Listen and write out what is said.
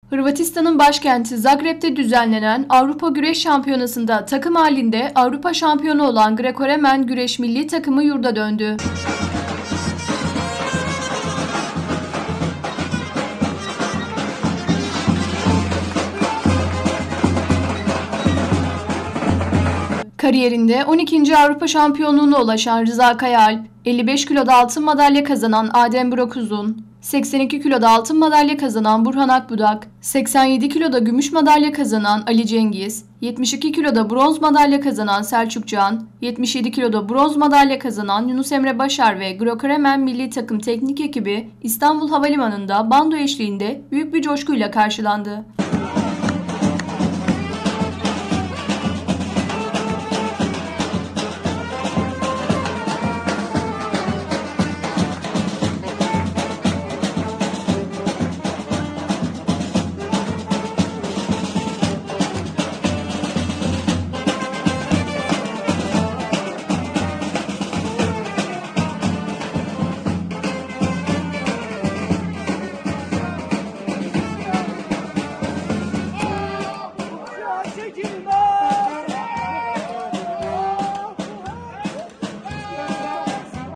Hırvatistan'ın başkenti Zagreb'de düzenlenen Avrupa Güreş Şampiyonası'nda takım halinde Avrupa şampiyonu olan Greco-Romen güreş milli takımı yurda döndü. Kariyerinde 12. Avrupa şampiyonluğuna ulaşan Rıza Kayaalp, 55 kiloda altın madalya kazanan Adem Burakuzun, 82 kiloda altın madalya kazanan Burhan Akbudak, 87 kiloda gümüş madalya kazanan Ali Cengiz, 72 kiloda bronz madalya kazanan Selçuk Can, 77 kiloda bronz madalya kazanan Yunus Emre Başar ve Greco-Romen milli takım teknik ekibi İstanbul Havalimanı'nda bando eşliğinde büyük bir coşkuyla karşılandı. Çekilme!